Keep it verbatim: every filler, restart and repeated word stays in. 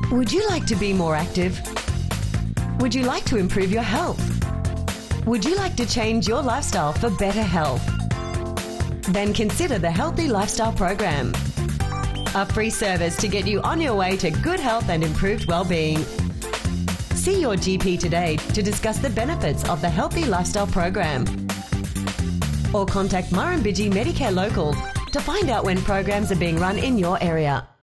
Would you like to be more active? Would you like to improve your health? Would you like to change your lifestyle for better health? Then consider the Healthy Lifestyle Program, a free service to get you on your way to good health and improved well-being. See your G P today to discuss the benefits of the Healthy Lifestyle Program, or contact Murrumbidgee Medicare Local to find out when programs are being run in your area.